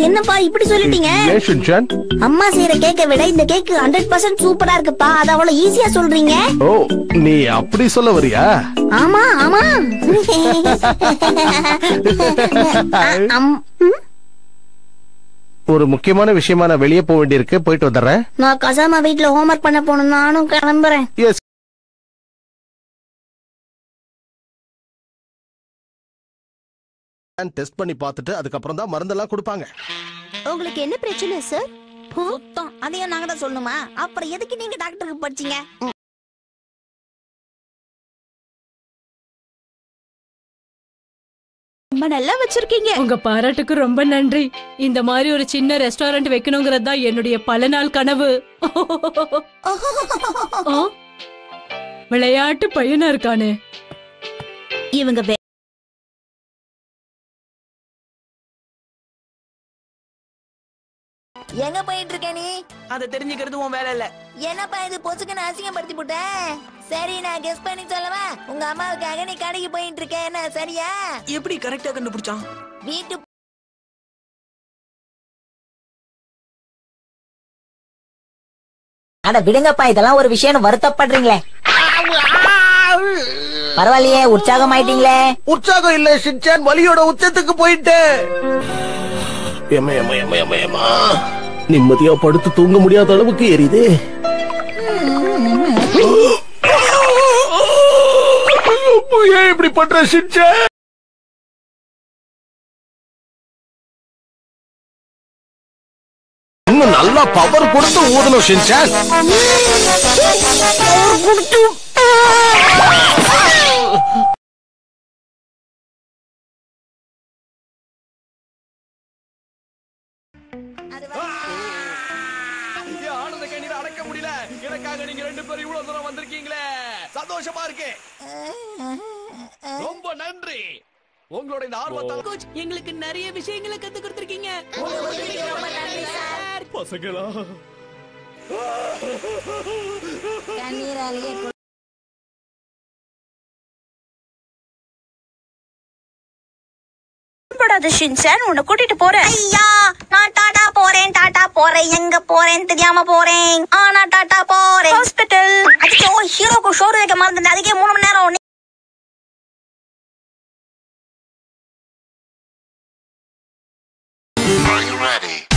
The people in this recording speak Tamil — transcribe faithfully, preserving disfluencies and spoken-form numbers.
என்னப்பா இப்படி சொல்லிட்டீங்க? அம்மா செய்யற கேக்க விட இந்த கேக் ஹண்ட்ரட் பர்சன்ட் சூப்பரா இருக்குப்பா. அது அவ்வளவு ஈஸியா சொல்றீங்க. ஓ, நீ அப்படி சொல்ல வரியா? ஆமா ஆமா. ஒரு முக்கியமான விஷயமா நான் வெளியே போக வேண்டியிருக்கு, போயிட்டு வந்துடுறேன். நான் கசாமா வீட்டுல ஹோம்வொர்க் பண்ண போகணும், நானும் கிளம்புறேன். எஸ். டெஸ்ட் பண்ணி பார்த்துட்டு அதுக்கப்புறம் தான் மருந்தெல்லாம் கொடுப்பாங்க. உங்களுக்கு என்ன பிரச்சனை சார்? சுத்தம் அதையும் நாங்க தான் சொல்லணுமா? அப்புறம் எதுக்கு நீங்க டாக்டருக்கு படிச்சீங்க? ரொம்ப நல்லா வச்சிருக்கீங்க. உங்க பாராட்டுக்கு ரொம்ப நன்றி. இந்த மாதிரி ஒரு சின்ன ரெஸ்டாரண்ட் வைக்கணுங்கிறது தான் என்னுடைய பல நாள் கனவு. விளையாட்டு பையனா இருக்கானே இவங்க. எங்க போயிட்டு இருக்க நீ? அத தெரிஞ்சுக்கிறது உன் வேலை இல்ல. என்னப்பா இது பொசுக்குன்னு அசிங்கப்படுத்தி போட்டேன். சரி நான் கெஸ் பண்ணி சொல்லவா? உங்க அம்மாவுக்காக நீ கடைக்கு போயிட்டு இருக்க, என்ன சரியா? எப்படி கரெக்டா கண்டுபிடிச்சான்? வீட்டு அட விடுங்கப்பா, இதெல்லாம் ஒரு விஷயம் வருத்தப்படுறீங்களே. பரவாயில்லையே, உற்சாகம் ஆயிட்டீங்களே. உற்சாகம் இல்ல ஷின்சான், வலியோட உச்சத்துக்கு போயிட்டு நிம்மதியா படுத்து தூங்க முடியாத அளவுக்கு எரியுது. ஏன் இப்படி பண்ற ஷின்சான்? இன்னும் நல்லா பவர் கொடுத்து ஊதணும் ஷின்சான். அடக்க முடியல. எனக்காக நீங்க ரெண்டு பேரும் இவ்வளவு தூரம் வந்திருக்கீங்களே, சந்தோஷமா இருக்கு. ரொம்ப நன்றி. உங்களோட இந்த ஆர்வத்தால் கோச் எங்களுக்கு நிறைய விஷயங்களை கத்து கொடுத்திருக்கீங்க. பசங்களா ஷின்சான், உன்னை கூட்டிட்டு போறேன். ஐயா, நான் டாடா போறேன், டாடா போறேன். எங்க போறேன் தெரியாம போறேன். ஆனா டாடா போறேன். ஹாஸ்பிடல். அச்சோ, ஹீரோக்கு ஷோர் வைக்க மறந்துட்டேன். அதுக்கே மூணு மணி நேரம். Are you ready?